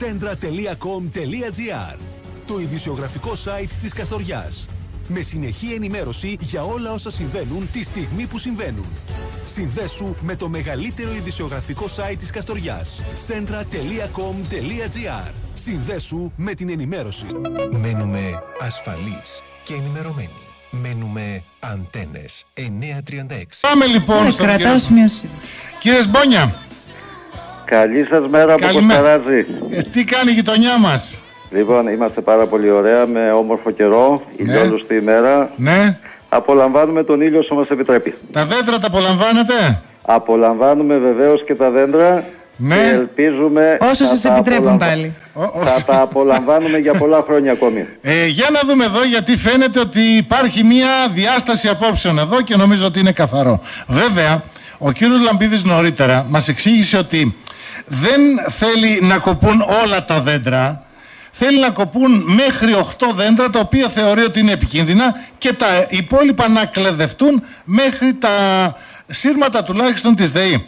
Centra.com.gr, το ειδησιογραφικό site της Καστοριάς. Με συνεχή ενημέρωση για όλα όσα συμβαίνουν τη στιγμή που συμβαίνουν. Συνδέσου με το μεγαλύτερο ειδησιογραφικό site της Καστοριάς. Centra.com.gr. Συνδέσου με την ενημέρωση. Μένουμε ασφαλείς και ενημερωμένοι. Μένουμε Αντένες 936. Πάμε λοιπόν στο κύριε Σμπόνια. Καλή σας μέρα από Κοσταράζη. Τι κάνει η γειτονιά μας? Λοιπόν, είμαστε πάρα πολύ ωραία, με όμορφο καιρό, ηλιόλουστη ημέρα. Ναι. Απολαμβάνουμε τον ήλιο όσο μας επιτρέπει. Τα δέντρα τα απολαμβάνετε? Απολαμβάνουμε βεβαίως και τα δέντρα. Ναι. Και ελπίζουμε όσο σας επιτρέπουν πάλι. Θα τα απολαμβάνουμε για πολλά χρόνια ακόμη. Για να δούμε εδώ, γιατί φαίνεται ότι υπάρχει μια διάσταση απόψεων εδώ και νομίζω ότι είναι καθαρό. Βέβαια, ο κύριος Λαμπίδης νωρίτερα μας εξήγησε ότι δεν θέλει να κοπούν όλα τα δέντρα. Θέλει να κοπούν μέχρι 8 δέντρα, τα οποία θεωρεί ότι είναι επικίνδυνα, και τα υπόλοιπα να κλεδευτούν μέχρι τα σύρματα τουλάχιστον της ΔΕΗ.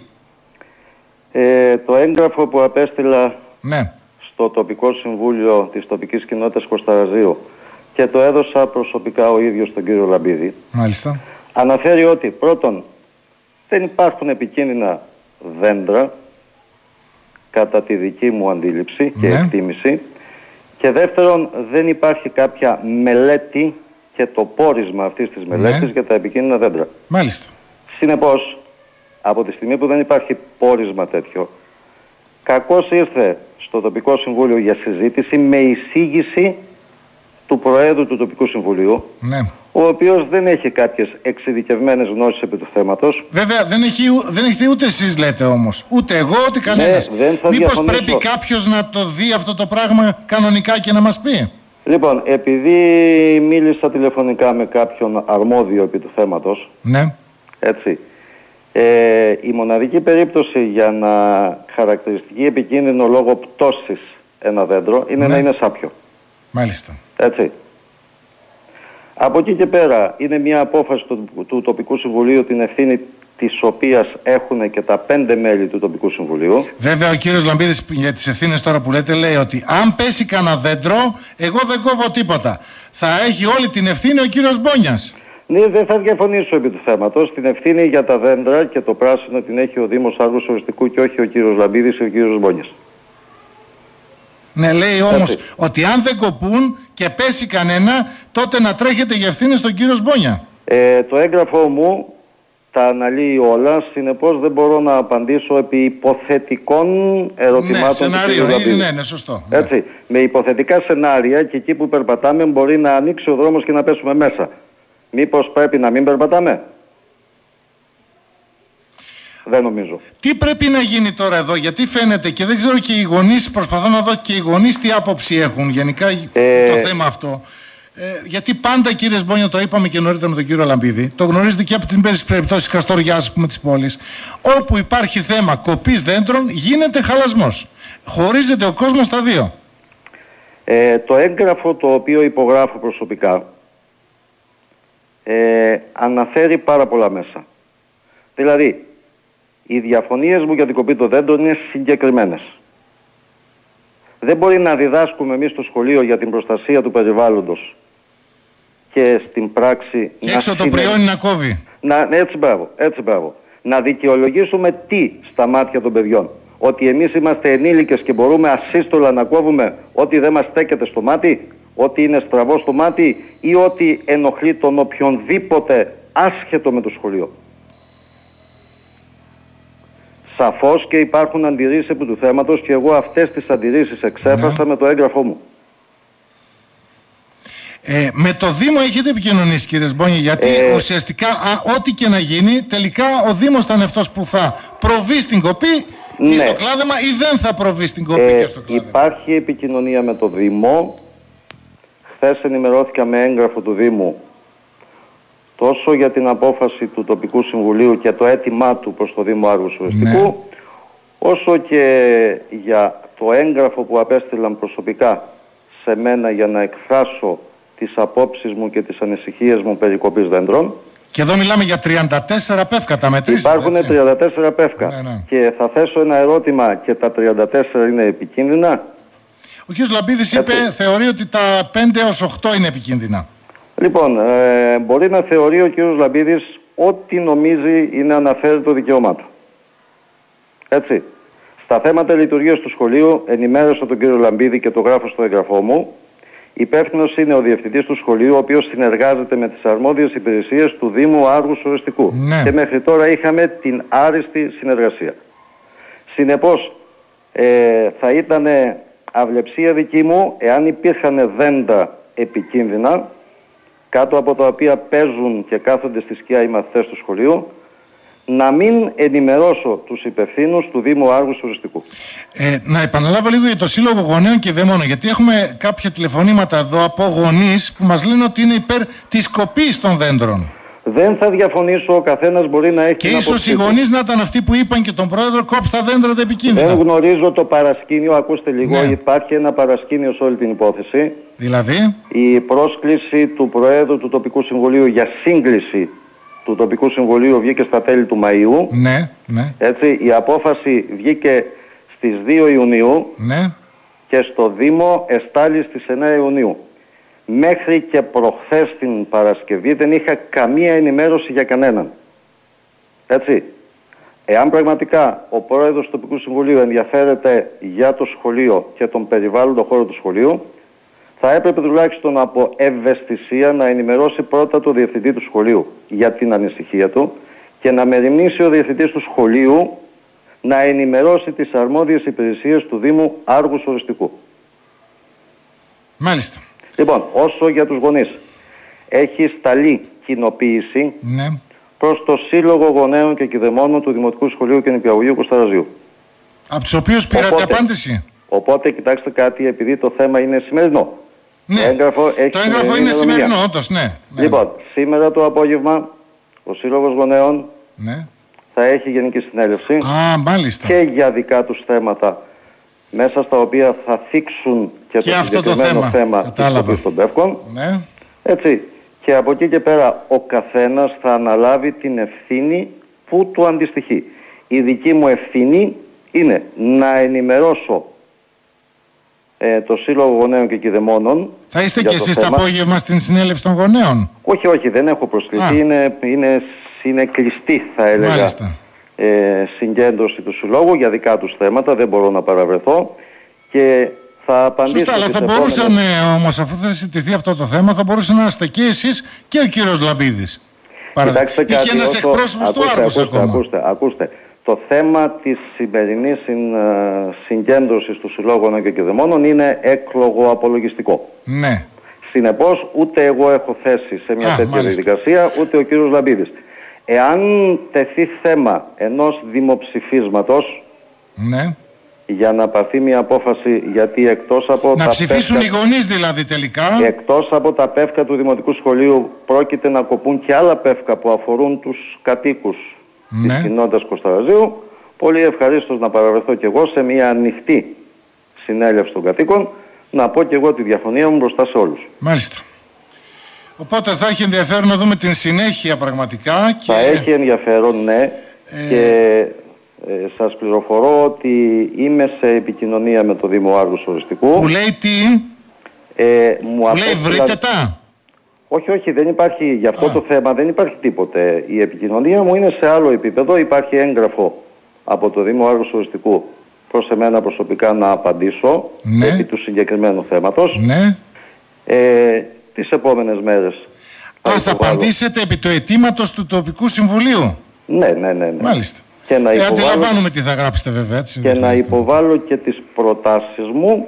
Το έγγραφο που απέστειλα στο τοπικό συμβούλιο της τοπικής κοινότητας Κοσταραζίου και το έδωσα προσωπικά ο ίδιος τον κύριο Λαμπίδη. Μάλιστα. Αναφέρει ότι πρώτον δεν υπάρχουν επικίνδυνα δέντρα κατά τη δική μου αντίληψη και εκτίμηση, και δεύτερον δεν υπάρχει κάποια μελέτη και το πόρισμα αυτής της μελέτης για τα επικίνδυνα δέντρα. Μάλιστα. Συνεπώς, από τη στιγμή που δεν υπάρχει πόρισμα τέτοιο, κακώς ήρθε στο τοπικό συμβούλιο για συζήτηση με εισήγηση του Προέδρου του τοπικού συμβουλίου, ο οποίος δεν έχει κάποιες εξειδικευμένες γνώσεις επί του θέματος. Βέβαια δεν έχετε ούτε εσείς, λέτε όμως, ούτε εγώ, ούτε κανένας. Μήπως πρέπει κάποιος να το δει αυτό το πράγμα κανονικά και να μας πει? Λοιπόν, επειδή μίλησα τηλεφωνικά με κάποιον αρμόδιο επί του θέματος, έτσι, η μοναδική περίπτωση για να χαρακτηριστεί επικίνδυνο λόγω πτώσης ένα δέντρο είναι να είναι σάπιο. Μάλιστα. Έτσι. Από εκεί και πέρα είναι μια απόφαση του τοπικού συμβουλίου, την ευθύνη της οποίας έχουν και τα 5 μέλη του τοπικού συμβουλίου. Βέβαια ο κύριος Λαμπίδης για τις ευθύνες τώρα που λέτε λέει ότι αν πέσει κανένα δέντρο, εγώ δεν κόβω τίποτα. Θα έχει όλη την ευθύνη ο κύριος Μπόνιας. Ναι, δεν θα διαφωνήσω επί του θέματος. Την ευθύνη για τα δέντρα και το πράσινο την έχει ο Δήμος Άργους Οριστικού και όχι ο κύριος Λαμπίδης ή ο κύριος Μπόνιας. Ναι, λέει όμως ότι αν δεν κοπούν και πέσει κανένα, τότε να τρέχετε για ευθύνη στον κύριο Σμπόνια. Το έγγραφό μου τα αναλύει όλα, συνεπώς δεν μπορώ να απαντήσω επί υποθετικών ερωτημάτων του κύριου Λαμπίδη. Ναι, σωστό. Έτσι, με υποθετικά σενάρια και εκεί που περπατάμε μπορεί να ανοίξει ο δρόμος και να πέσουμε μέσα. Μήπως πρέπει να μην περπατάμε? Δεν νομίζω. Τι πρέπει να γίνει τώρα εδώ, γιατί φαίνεται και δεν ξέρω και οι γονείς, προσπαθώ να δω και οι γονείς τι άποψη έχουν γενικά το θέμα αυτό. Γιατί πάντα, κύριε Σμπόνια, το είπαμε και νωρίτερα με τον κύριο Λαμπίδη, το γνωρίζετε και από την περιπτώση Καστοριάς, της πόλης, όπου υπάρχει θέμα κοπής δέντρων γίνεται χαλασμός. Χωρίζεται ο κόσμος στα δύο. Το έγγραφο το οποίο υπογράφω προσωπικά αναφέρει πάρα πολλά μέσα. Δηλαδή, οι διαφωνίες μου για την κοπή των δέντρων είναι συγκεκριμένες. Δεν μπορεί να διδάσκουμε εμείς στο σχολείο για την προστασία του περιβάλλοντος και στην πράξη... Και έξω το πριόνι να κόβει. Έτσι μπράβο. Να δικαιολογήσουμε τι στα μάτια των παιδιών? Ότι εμείς είμαστε ενήλικες και μπορούμε ασύστολα να κόβουμε ό,τι δεν μας στέκεται στο μάτι, ό,τι είναι στραβό στο μάτι ή ό,τι ενοχλεί τον οποιονδήποτε άσχετο με το σχολείο? Σαφώς και υπάρχουν αντιρρήσεις επί του θέματος και εγώ αυτές τις αντιρρήσεις εξέφρασα με το έγγραφό μου. Με το Δήμο έχετε επικοινωνήσει, κύριε Σμπόνια, γιατί ουσιαστικά ό,τι και να γίνει, τελικά ο Δήμος θα είναι αυτός που θα προβεί στην κοπή ή στο κλάδεμα ή δεν θα προβεί στην κοπή και στο κλάδεμα. Υπάρχει επικοινωνία με το Δήμο. Χθες ενημερώθηκα με έγγραφο του Δήμου τόσο για την απόφαση του τοπικού συμβουλίου και το αίτημά του προς το Δήμο Άργους Οριστικού, όσο και για το έγγραφο που απέστειλαν προσωπικά σε μένα για να εκφράσω τις απόψεις μου και τις ανησυχίες μου περί κοπής δέντρων. Και εδώ μιλάμε για 34 πεύκα, τα μετρήσατε? Υπάρχουν 34 πεύκα. Και θα θέσω ένα ερώτημα: και τα 34 είναι επικίνδυνα? Ο κ. Λαμπίδης είπε, θεωρεί ότι τα 5 έως 8 είναι επικίνδυνα. Λοιπόν, μπορεί να θεωρεί ο κ. Λαμπίδης ό,τι νομίζει είναι αναφέρετο δικαίωμά του. Έτσι. Στα θέματα λειτουργίας του σχολείου ενημέρωσα τον κύριο Λαμπίδη και το γράφω στο έγγραφό μου. Υπεύθυνος είναι ο διευθυντής του σχολείου, ο οποίος συνεργάζεται με τις αρμόδιες υπηρεσίες του Δήμου Άργους Ορεστικού. Ναι. Και μέχρι τώρα είχαμε την άριστη συνεργασία. Συνεπώς, θα ήταν αυλεψία δική μου εάν υπήρχαν δέντα επικίνδυνα, κάτω από τα οποία παίζουν και κάθονται στη σκιά οι μαθητές του σχολείου, να μην ενημερώσω τους υπευθύνους του Δήμου Άργους Ορεστικού. Να επαναλάβω λίγο για το Σύλλογο Γονέων και δεν μόνο, γιατί έχουμε κάποια τηλεφωνήματα εδώ από γονείς που μας λένε ότι είναι υπέρ της κοπής των δέντρων. Δεν θα διαφωνήσω, ο καθένας μπορεί να έχει. Και ίσως οι γονείς να ήταν αυτοί που είπαν και τον πρόεδρο, κόψτε τα δέντρα τα επικίνδυνα. Δεν γνωρίζω το παρασκήνιο, ακούστε λίγο, Ναι. Υπάρχει ένα παρασκήνιο σε όλη την υπόθεση. Δηλαδή. Η πρόσκληση του Προέδρου του Τοπικού Συμβουλίου για σύγκληση του Τοπικού Συμβουλίου βγήκε στα τέλη του Μαΐου. Ναι, ναι. Έτσι, η απόφαση βγήκε στις 2 Ιουνίου Ναι. και στο Δήμο εστάλει στις 9 Ιουνίου. Μέχρι και προχθές την Παρασκευή δεν είχα καμία ενημέρωση για κανέναν. Έτσι. Εάν πραγματικά ο Πρόεδρος του Τοπικού Συμβουλίου ενδιαφέρεται για το σχολείο και τον περιβάλλοντο χώρο του σχολείου, θα έπρεπε τουλάχιστον από ευαισθησία να ενημερώσει πρώτα το διευθυντή του σχολείου για την ανησυχία του και να μεριμνήσει ο διευθυντής του σχολείου να ενημερώσει τις αρμόδιες υπηρεσίες του Δήμου Άργους Ορεστικού. Μάλιστα. Λοιπόν, όσο για τους γονείς, έχει σταλεί κοινοποίηση Ναι. προς το Σύλλογο Γονέων και Κηδεμόνων του Δημοτικού Σχολείου και Νηπιαγωγείου Κωνστανταζίου. Από τους οποίους πήρατε απάντηση. Οπότε, κοιτάξτε κάτι, επειδή το θέμα είναι σημερινό. Ναι. Το έγγραφο είναι σημερινό, όντως, ναι. Λοιπόν, σήμερα το απόγευμα ο Σύλλογος Γονέων Ναι. θα έχει γενική συνέλευση. Α, μάλιστα. Και για δικά τους θέματα, μέσα στα οποία θα θίξουν και το αυτό το συγκεκριμένο θέμα της κοπής των πεύκων. Ναι. Έτσι. Και από εκεί και πέρα ο καθένας θα αναλάβει την ευθύνη που του αντιστοιχεί. Η δική μου ευθύνη είναι να ενημερώσω το Σύλλογο Γονέων και Κηδεμόνων. Θα είστε και εσείς το απόγευμα στην συνέλευση των γονέων? Όχι, όχι, δεν έχω προσκληθεί. Είναι κλειστή, θα έλεγα, συγκέντρωση του Συλλόγου για δικά τους θέματα. Δεν μπορώ να παραβρεθώ και θα απαντήσω. Σωστά, αλλά θα μπορούσαν όμως, αφού θα συζητηθεί αυτό το θέμα, θα μπορούσαν να είστε και εσείς και ο κύριος Λαμπίδης. Κοιτάξτε κάτι, ή και ένας εκπρόσωπος του Άργους ακόμα. Ακούστε. Το θέμα της σημερινής συγκέντρωσης του Συλλόγου και Κηδεμόνων είναι έκλογο απολογιστικό. Ναι. Συνεπώς, ούτε εγώ έχω θέση σε μια τέτοια διαδικασία, ούτε ο κύριος Λαμπίδης. Εάν τεθεί θέμα ενός δημοψηφίσματος, ναι, για να πάρθει μια απόφαση, γιατί εκτός από να ψηφίσουν οι γονείς δηλαδή τελικά. Εκτός από τα πεύκα του Δημοτικού Σχολείου πρόκειται να κοπούν και άλλα πεύκα που αφορούν τους κατοίκους της κοινότητας Κωνστανταζίου. Πολύ ευχαρίστως να παραβρεθώ και εγώ σε μια ανοιχτή συνέλευση των κατοίκων, να πω και εγώ τη διαφωνία μου μπροστά σε όλους. Μάλιστα. Οπότε θα έχει ενδιαφέρον να δούμε την συνέχεια πραγματικά. Θα έχει ενδιαφέρον, ναι. Και σας πληροφορώ ότι είμαι σε επικοινωνία με το Δήμο Άργους Ορεστικού. Που λέει τι? Που λέει βρείτε τα. Όχι, δεν υπάρχει για αυτό το θέμα, δεν υπάρχει τίποτε. Η επικοινωνία μου είναι σε άλλο επίπεδο. Υπάρχει έγγραφο από το Δήμο Άργους Ορεστικού προς εμένα προσωπικά να απαντήσω επί του συγκεκριμένου θέματος. Ναι. Τις επόμενες μέρες. Θα απαντήσετε επί του αιτήματος του Τοπικού Συμβουλίου? Ναι. Μάλιστα. Και να αντιλαμβάνουμε τι θα γράψετε βέβαια, έτσι. Και να υποβάλω και τις προτάσεις μου,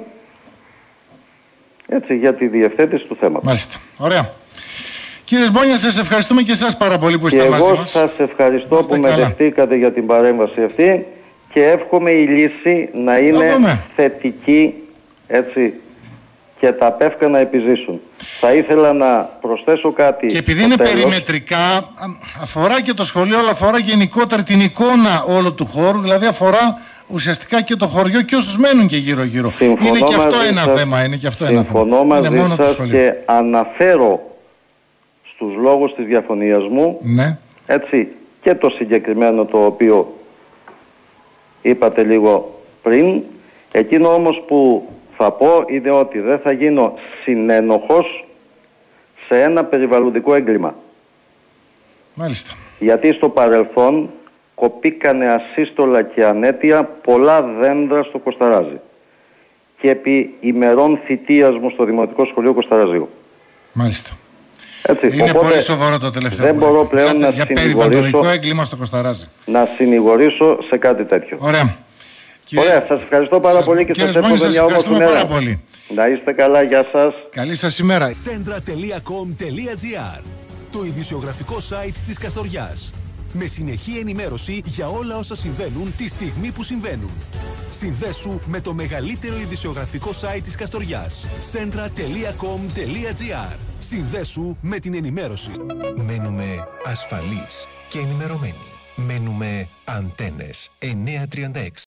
έτσι, για τη διευθέτηση του θέματος. Μάλιστα. Ωραία. Κύριε Σμπόνια, σας ευχαριστούμε και εσάς πάρα πολύ που είστε μαζί μας. Εγώ σας ευχαριστώ που με δεχτήκατε για την παρέμβαση αυτή και εύχομαι η λύση να είναι θετική, έτσι, και τα πεύκα να επιζήσουν. Θα ήθελα να προσθέσω κάτι. Και επειδή είναι περιμετρικά, αφορά και το σχολείο, αλλά αφορά γενικότερα την εικόνα όλου του χώρου, δηλαδή αφορά ουσιαστικά και το χωριό και όσους μένουν και γύρω-γύρω. Είναι και αυτό ένα θέμα. Συμφωνώ μαζί σας και αναφέρω στους λόγους της διαφωνίας μου, έτσι, και το συγκεκριμένο το οποίο είπατε λίγο πριν. Εκείνο όμως που θα πω είναι ότι δεν θα γίνω συνένοχος σε ένα περιβαλλοντικό έγκλημα. Μάλιστα. Γιατί στο παρελθόν κοπήκανε ασύστολα και ανέτεια πολλά δέντρα στο Κοσταράζι. Και επί ημερών θητείας μου στο Δημοτικό Σχολείο Κοσταραζίου. Μάλιστα. Έτσι, είναι πολύ σοβαρό το τελευταίο. Δεν μπορώ πλέον να για περιβαλλοντικό έγκλημα στο Κοσταράζι. Να συνηγορήσω σε κάτι τέτοιο. Ωραία. Ωραία, σας ευχαριστώ πάρα πολύ και σας εύχομαι μια όμορφη μέρα. Να είστε καλά, γεια σας. Καλή σας ημέρα. Centra.com.gr, το ειδησιογραφικό site της Καστοριάς. Με συνεχή ενημέρωση για όλα όσα συμβαίνουν τη στιγμή που συμβαίνουν. Συνδέσου με το μεγαλύτερο ειδησιογραφικό site της Καστοριάς. Centra.com.gr. Συνδέσου με την ενημέρωση. Μένουμε ασφαλείς και ενημερωμένοι. Μένουμε Αντένες 936.